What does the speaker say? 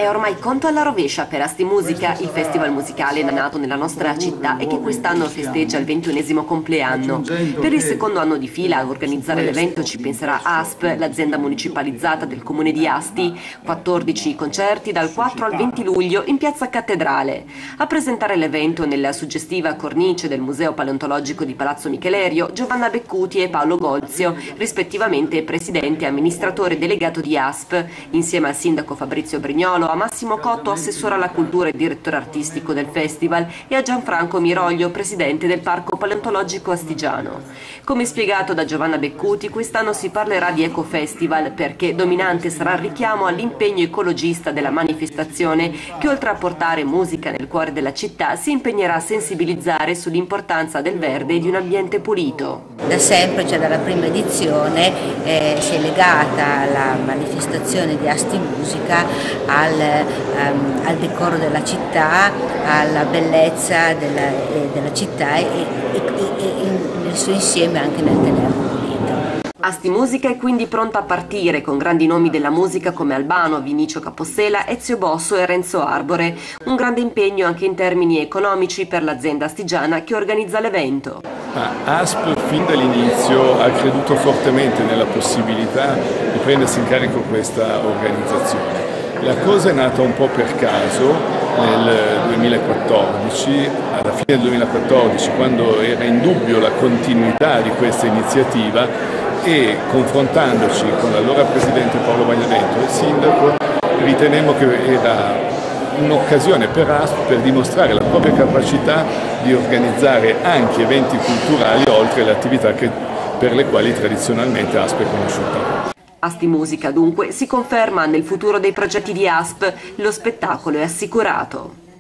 È ormai conto alla rovescia per Asti Musica, il festival musicale nato nella nostra città e che quest'anno festeggia il 21° compleanno. Per il secondo anno di fila a organizzare l'evento ci penserà ASP, l'azienda municipalizzata del comune di Asti. 14 concerti dal 4 al 20 luglio in Piazza Cattedrale. A presentare l'evento nella suggestiva cornice del Museo Paleontologico di Palazzo Michelerio, Giovanna Beccuti e Paolo Golzio, rispettivamente presidente e amministratore delegato di ASP, insieme al sindaco Fabrizio Brignolo, a Massimo Cotto, assessore alla cultura e direttore artistico del festival, e a Gianfranco Miroglio, presidente del Parco Paleontologico Astigiano. Come spiegato da Giovanna Beccuti, quest'anno si parlerà di ecofestival perché dominante sarà il richiamo all'impegno ecologista della manifestazione che, oltre a portare musica nel cuore della città, si impegnerà a sensibilizzare sull'importanza del verde e di un ambiente pulito. Da sempre, cioè dalla prima edizione, si è legata la manifestazione di Asti Musica al decoro della città, alla bellezza della città e nel suo insieme anche nel tenerlo pulito. Asti Musica è quindi pronta a partire con grandi nomi della musica come Albano, Vinicio Capossela, Ezio Bosso e Renzo Arbore. Un grande impegno anche in termini economici per l'azienda astigiana che organizza l'evento. ASP fin dall'inizio ha creduto fortemente nella possibilità di prendersi in carico questa organizzazione. La cosa è nata un po' per caso nel 2014, alla fine del 2014, quando era in dubbio la continuità di questa iniziativa, e confrontandoci con l'allora presidente Paolo Bagnadento e il sindaco ritenemmo che era un'occasione per ASP per dimostrare la propria capacità di organizzare anche eventi culturali oltre le attività per le quali tradizionalmente ASP è conosciuta. Asti Musica dunque si conferma nel futuro dei progetti di ASP, lo spettacolo è assicurato.